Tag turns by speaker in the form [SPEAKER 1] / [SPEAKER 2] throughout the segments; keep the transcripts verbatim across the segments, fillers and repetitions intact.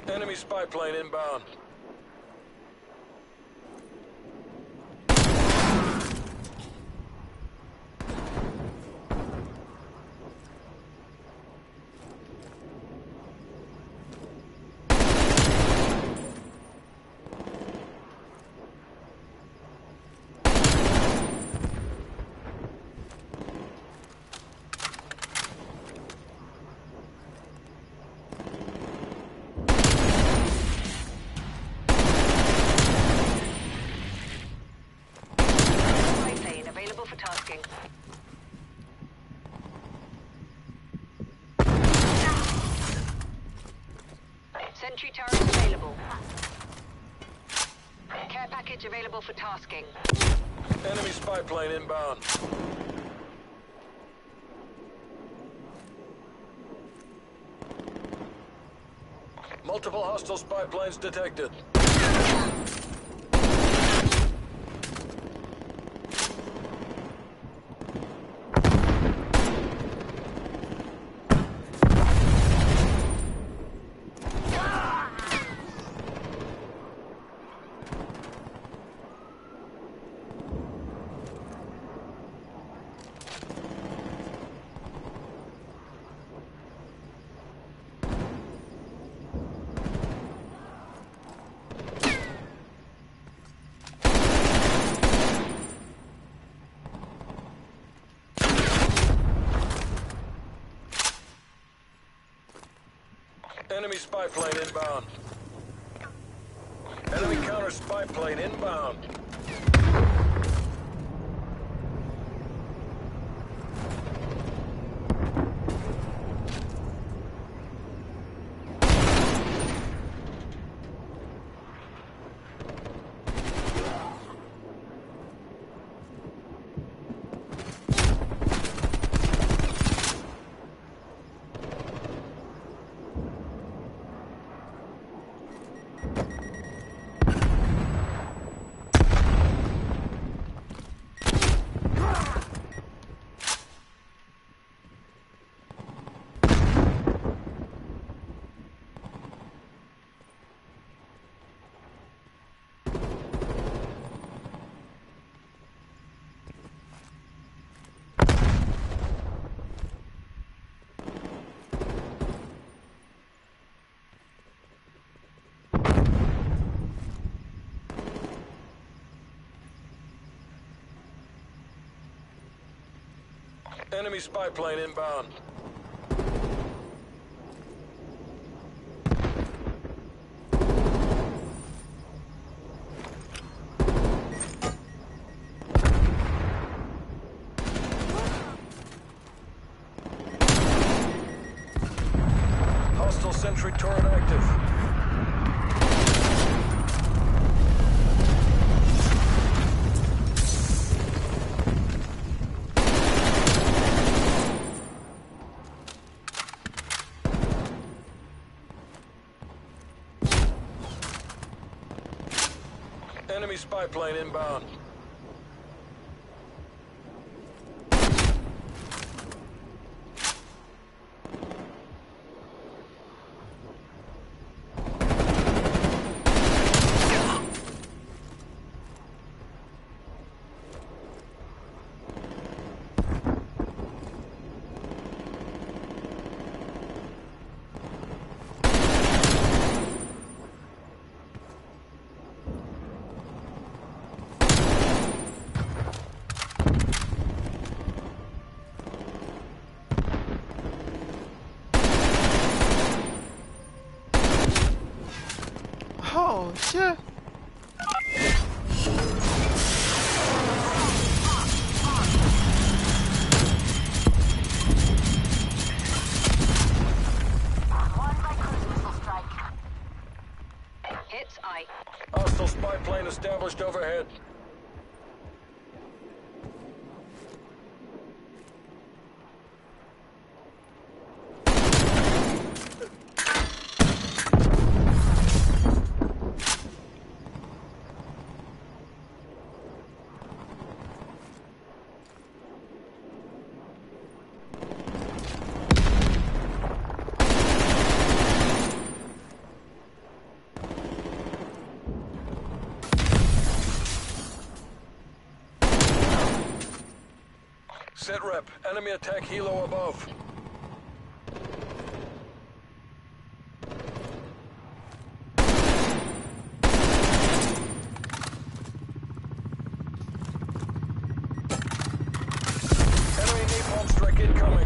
[SPEAKER 1] Enemy spy plane inbound.
[SPEAKER 2] Sentry turret available. Care package available for tasking.
[SPEAKER 1] Enemy spy plane inbound. Multiple hostile spy planes detected. Enemy spy plane inbound. Enemy counter spy plane inbound. Enemy spy plane inbound. Hostile sentry turret active. Enemy spy plane inbound.
[SPEAKER 3] Oh, shit.
[SPEAKER 2] Hits I.
[SPEAKER 1] Hostile spy plane established overhead. Sit rep. Enemy attack helo above. Enemy napalm strike incoming.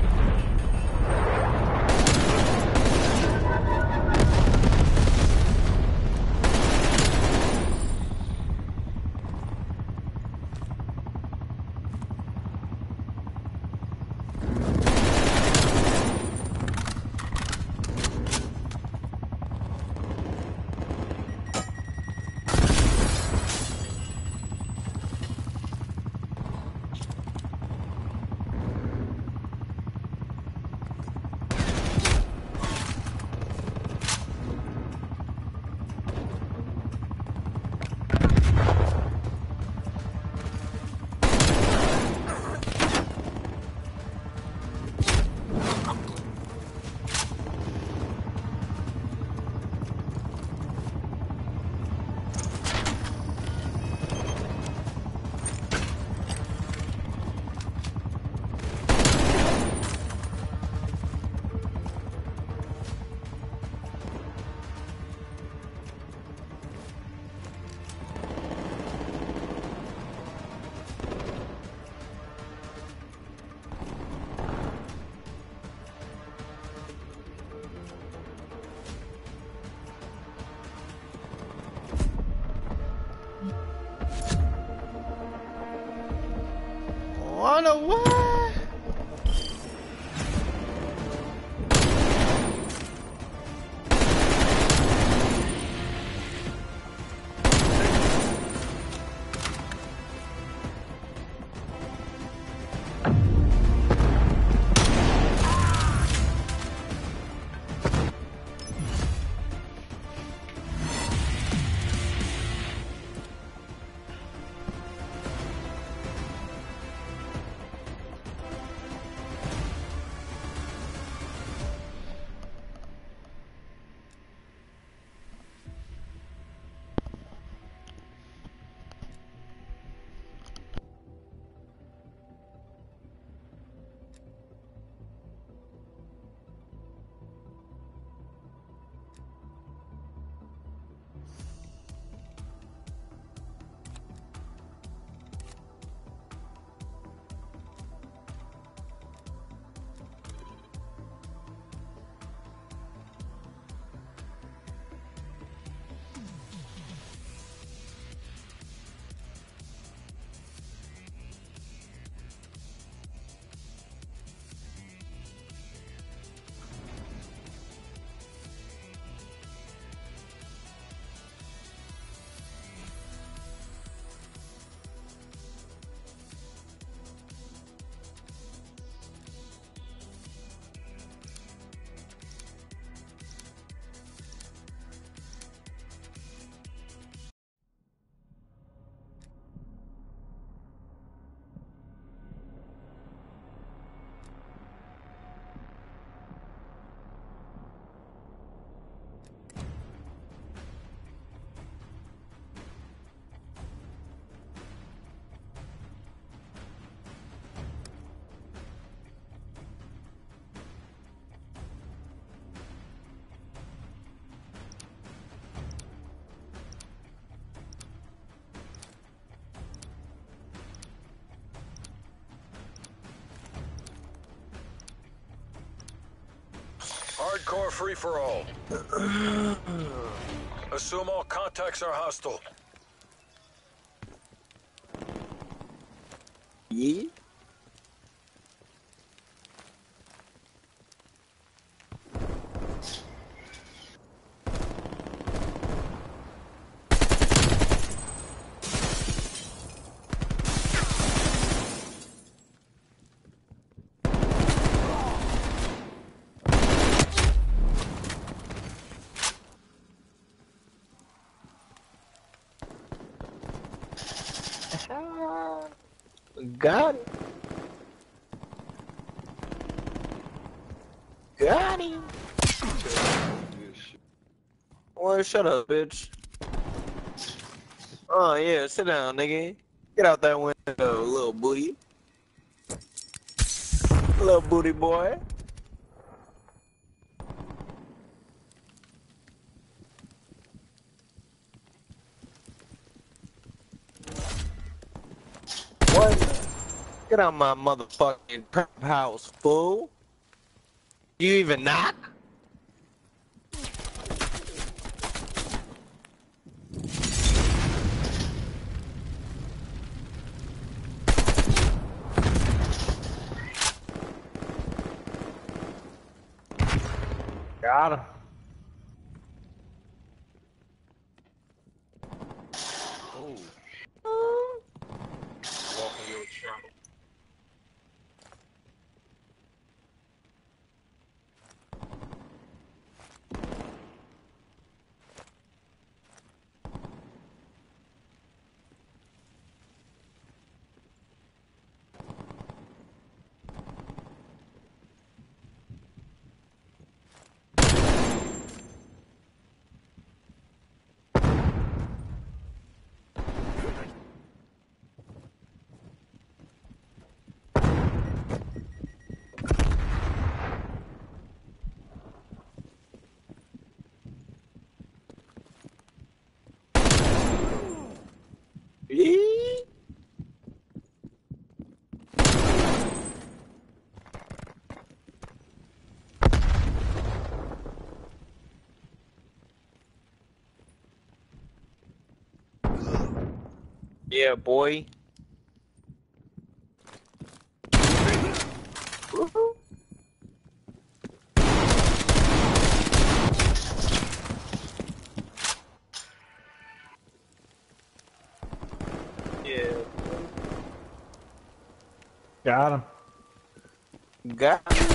[SPEAKER 3] Wanna what? Hardcore free-for-all. Assume all contacts are hostile.
[SPEAKER 4] Yeah. Got it. Got him. Well, shut up, bitch. Oh, yeah, sit down, nigga. Get out that window, little booty. Little booty boy. What? Get out my motherfucking trap house, fool. You even knock?
[SPEAKER 5] Got him.
[SPEAKER 4] Eee? Yeah, boy. Woohoo. Yeah.
[SPEAKER 5] Got him.
[SPEAKER 4] Got him.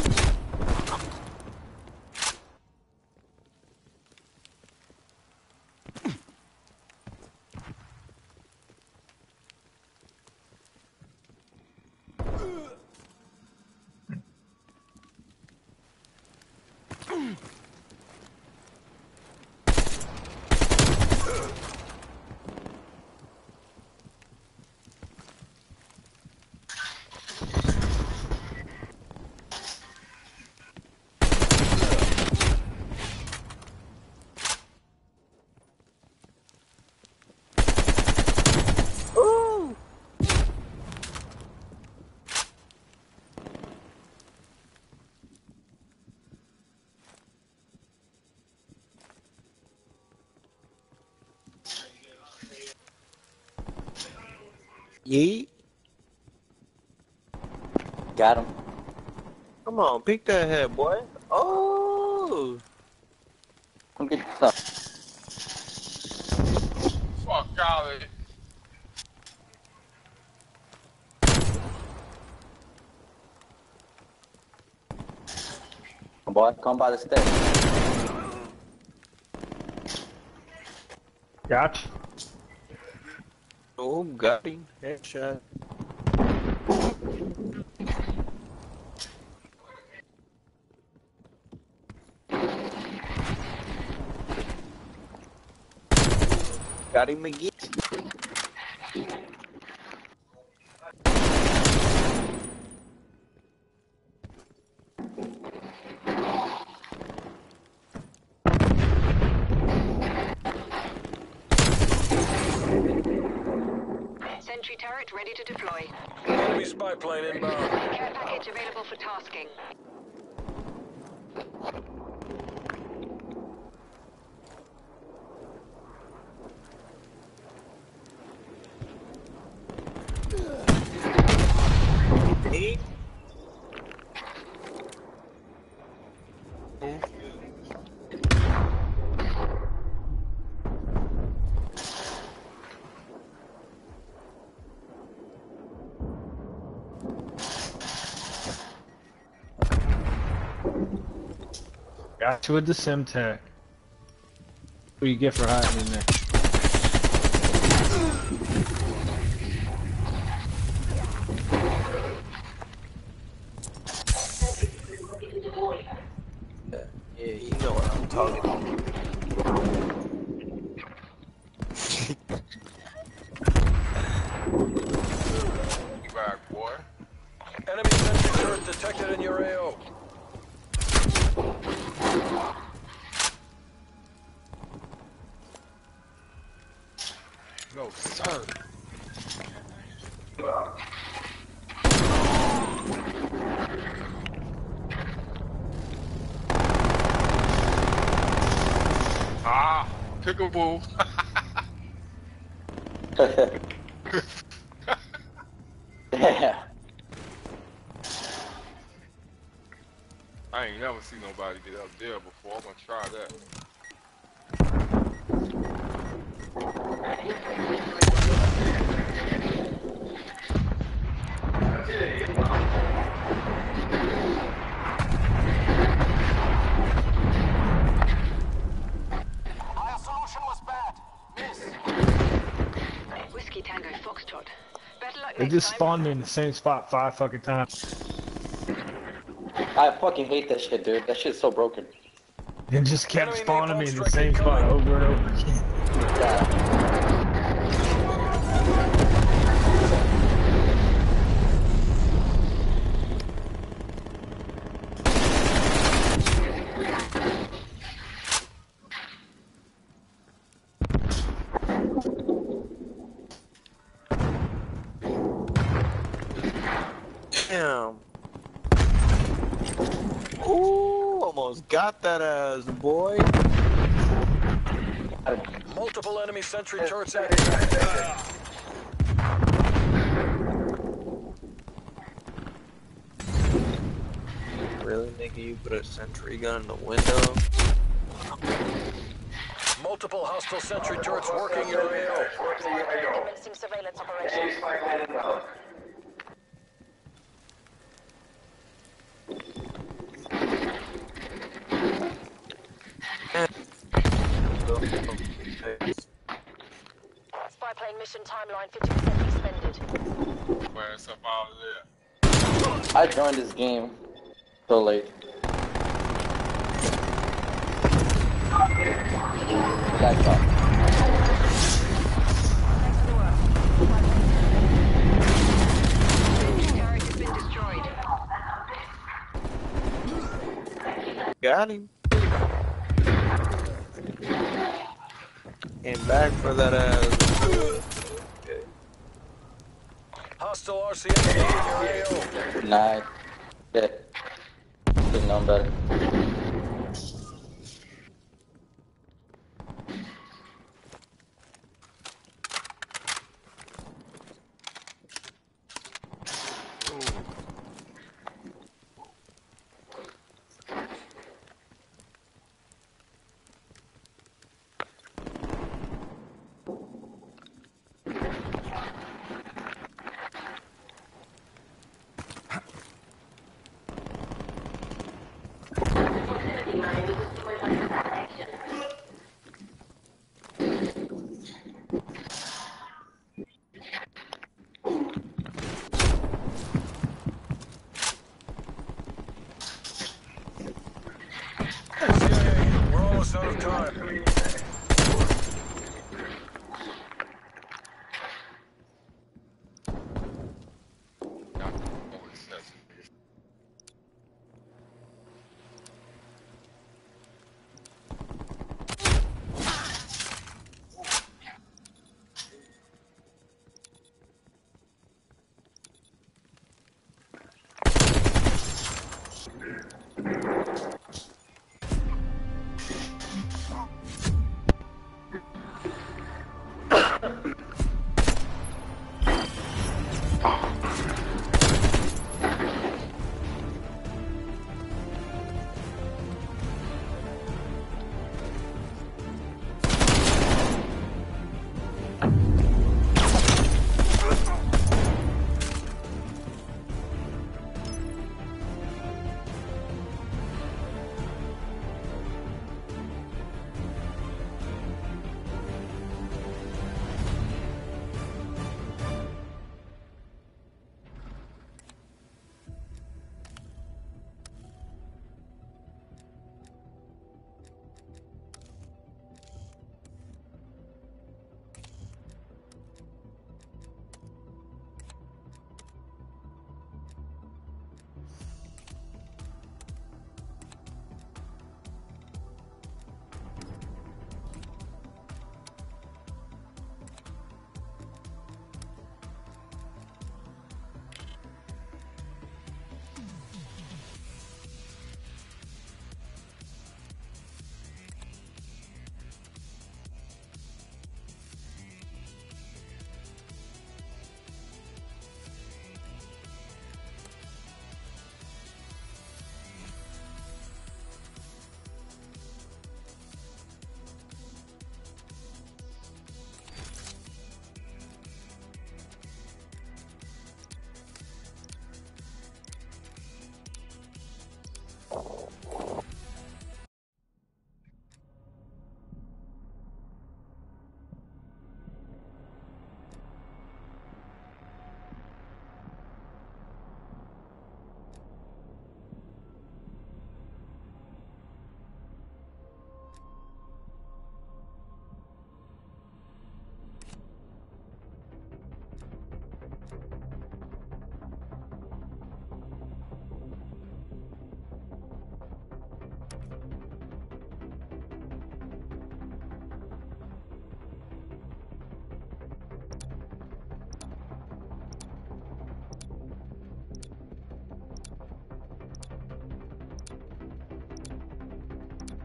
[SPEAKER 4] Ooh. Yeet.
[SPEAKER 6] Got him.
[SPEAKER 4] Come on, pick that head, boy. Oh.
[SPEAKER 6] Come get some.
[SPEAKER 3] Fuck out of it.
[SPEAKER 6] Come boy, come by the steps.
[SPEAKER 5] Gotcha.
[SPEAKER 4] Oh, got him. Headshot. Got him again.
[SPEAKER 2] Sentry turret ready to deploy.
[SPEAKER 3] Enemy spy plane inbound.
[SPEAKER 2] Care package available for tasking.
[SPEAKER 4] Eight.
[SPEAKER 5] Got you with the Simtech. What do you get for hiding in there?
[SPEAKER 4] Yeah, you know what I'm talking about.
[SPEAKER 3] Back, boy. Enemy sentry turret detected in No, sir. Ah, pickaboo.
[SPEAKER 6] Yeah.
[SPEAKER 3] I ain't never seen nobody get up there before. I'm gonna try that.
[SPEAKER 1] Our solution was bad. Miss.
[SPEAKER 2] Whiskey Tango Foxtrot. Better luck
[SPEAKER 5] They
[SPEAKER 2] next
[SPEAKER 5] just
[SPEAKER 2] time.
[SPEAKER 5] spawned me in the same spot five fucking times.
[SPEAKER 6] I fucking hate that shit, dude. That shit's so broken.
[SPEAKER 5] They just kept
[SPEAKER 1] Enemy
[SPEAKER 5] spawning me in
[SPEAKER 1] napalm
[SPEAKER 5] the same
[SPEAKER 1] strike
[SPEAKER 5] spot
[SPEAKER 1] incoming.
[SPEAKER 5] over and over again.
[SPEAKER 6] Yeah.
[SPEAKER 4] Damn. Ooh, almost got that ass, boy.
[SPEAKER 1] Multiple enemy sentry turrets active.
[SPEAKER 4] Really, nigga, you put a sentry gun in the window?
[SPEAKER 1] Multiple hostile sentry turrets working your A O.
[SPEAKER 2] Commencing surveillance operation. Spy plane mission timeline fifty percent expended.
[SPEAKER 3] Man, it's up out of there.
[SPEAKER 6] I joined this game so late. Back up.
[SPEAKER 2] Turret has been destroyed.
[SPEAKER 4] Got him. Came back for that ass.
[SPEAKER 1] Hostile R C M P in your A O.
[SPEAKER 6] Nah. Shit. Should've known better.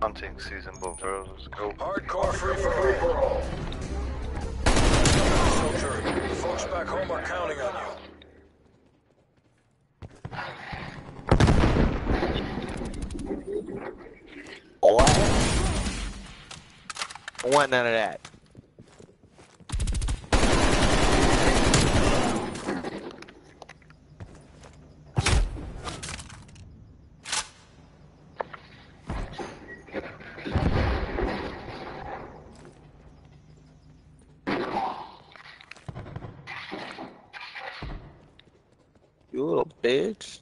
[SPEAKER 7] Hunting season, both girls. Let's go.
[SPEAKER 1] Hardcore free for all. Soldier, folks back home are counting on you.
[SPEAKER 4] What? I want none of that. You little bitch.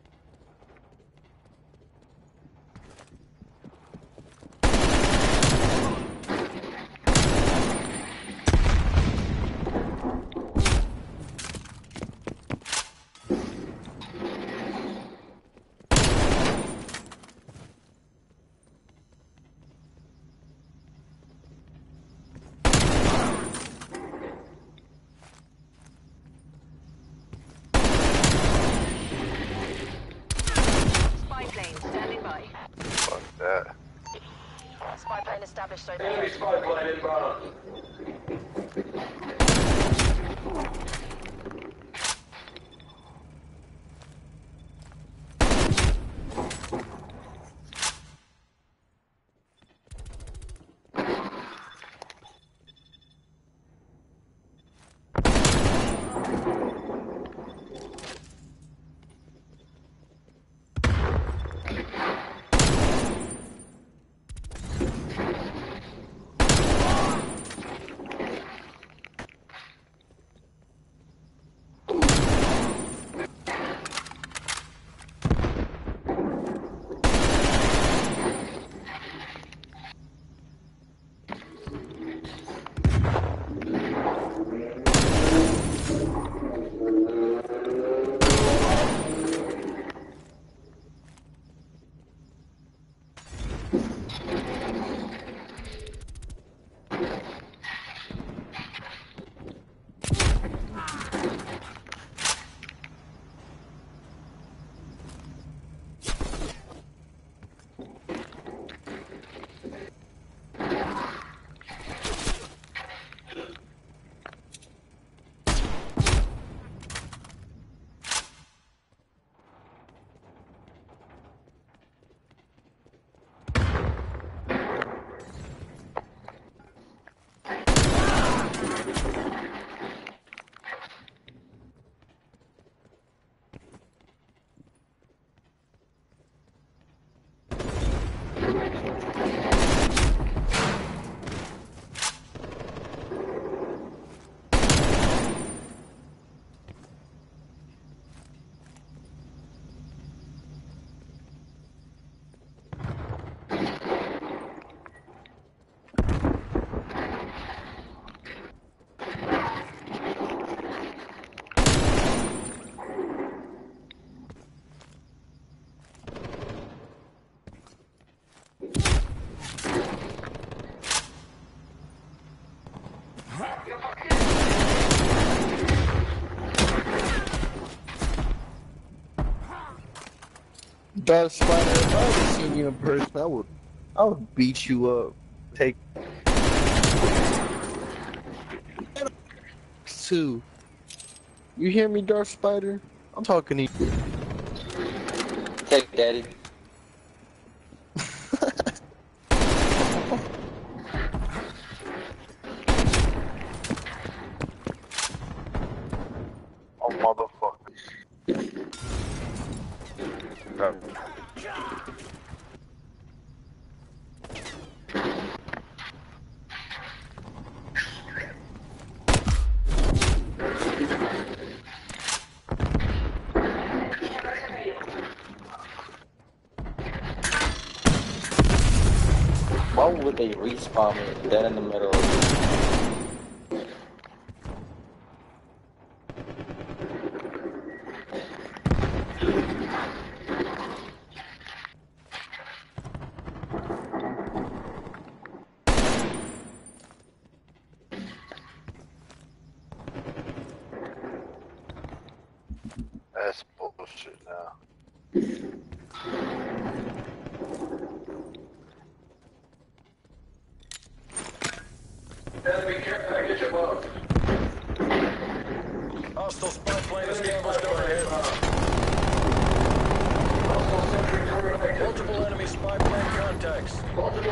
[SPEAKER 7] Fuck that.
[SPEAKER 2] Spy plane established over
[SPEAKER 1] Enemy
[SPEAKER 2] here.
[SPEAKER 1] spy plane inbound.
[SPEAKER 4] Dark Spider, if I ever seen you in person, I would, I would beat you up. Take two. You hear me, Dark Spider? I'm talking to you.
[SPEAKER 6] Take daddy.
[SPEAKER 7] Oh, motherfucker. Uh,
[SPEAKER 6] Why would they respawn me dead in the middle of the
[SPEAKER 7] that's bullshit now.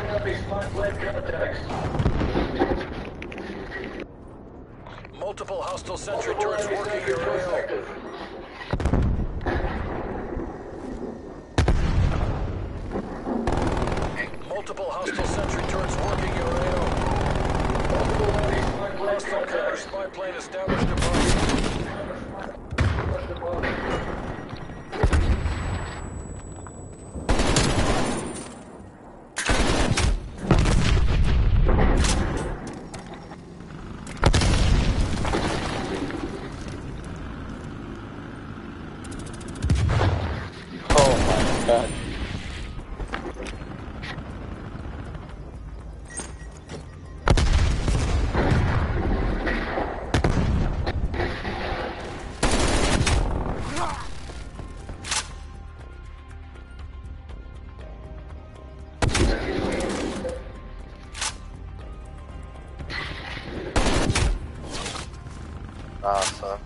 [SPEAKER 1] Multiple hostile sentry turrets working your A O. Multiple hostile sentry turrets working your A O. Hostile counter spy plane established above.
[SPEAKER 6] Oh my god.
[SPEAKER 7] Nah, son.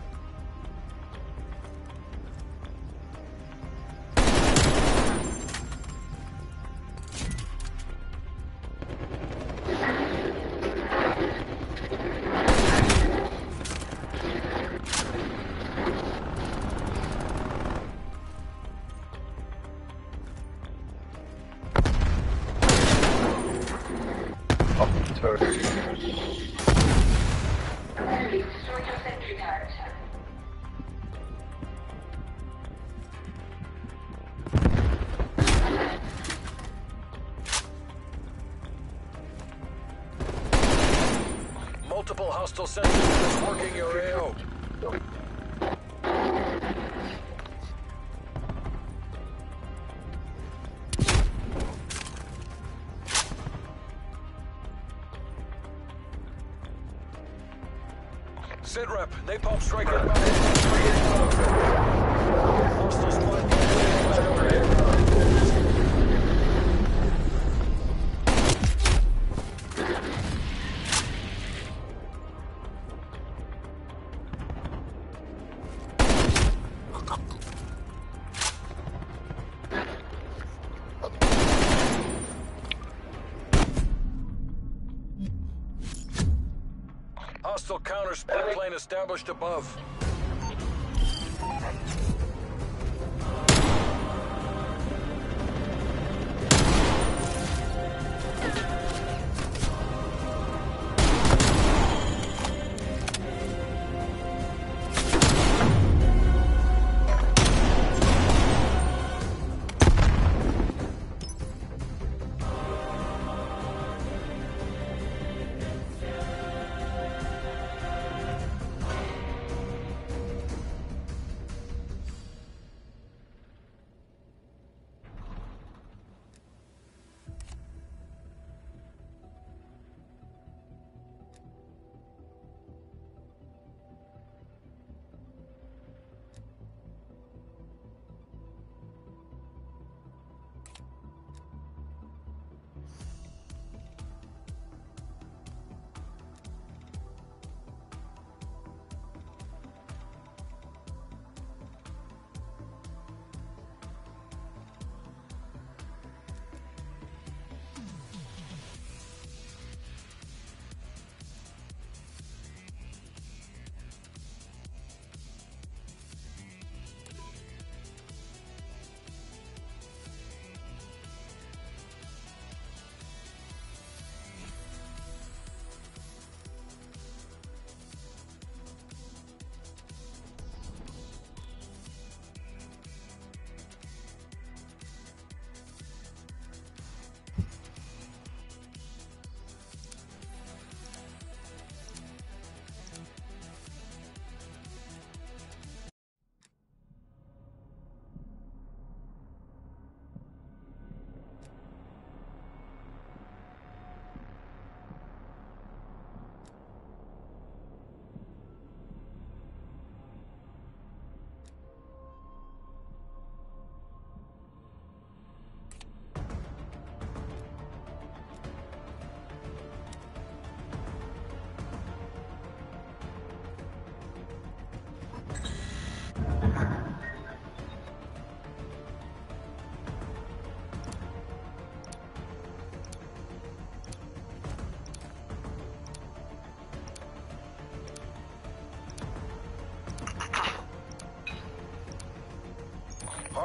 [SPEAKER 7] Up the turret.
[SPEAKER 1] Multiple hostile sentry turrets working your A O. Sitrep, napalm strike inbound. Hostile spy plane. Hostile counter spy plane established above.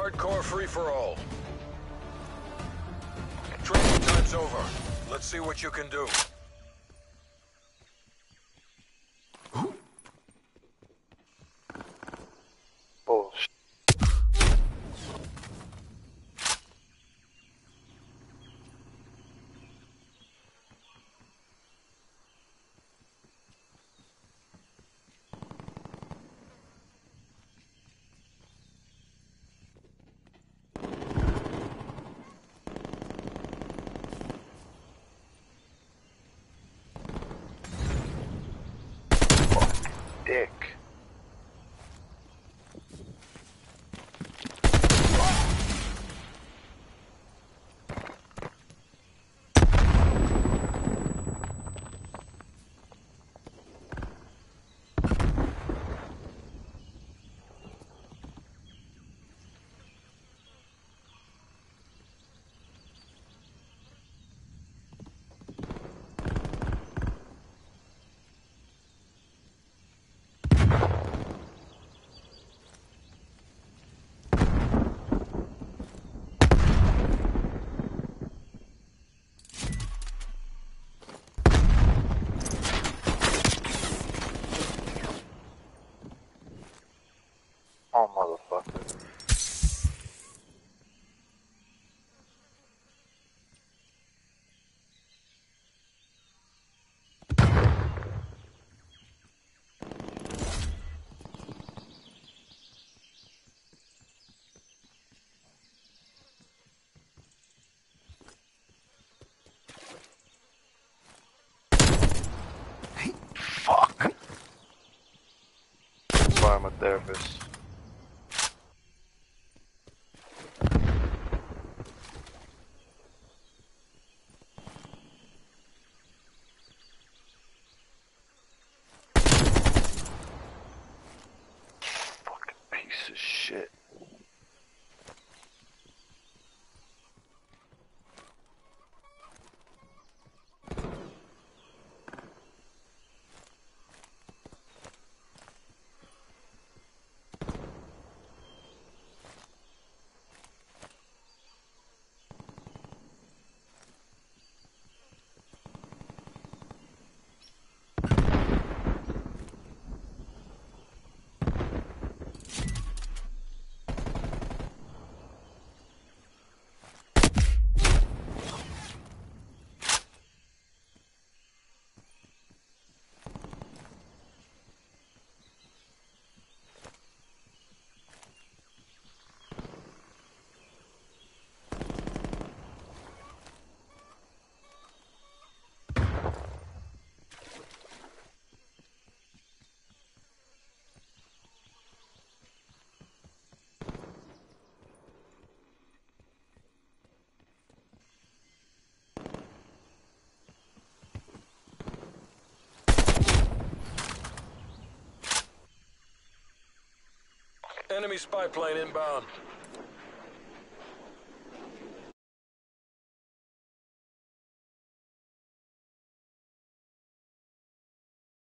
[SPEAKER 1] hardcore free-for-all. Training time's over. Let's see what you can do.
[SPEAKER 7] Bullshit. Dick. Oh, motherfucker. Fuck. That's why I'm a therapist. Fucking piece of shit.
[SPEAKER 1] Enemy spy plane inbound.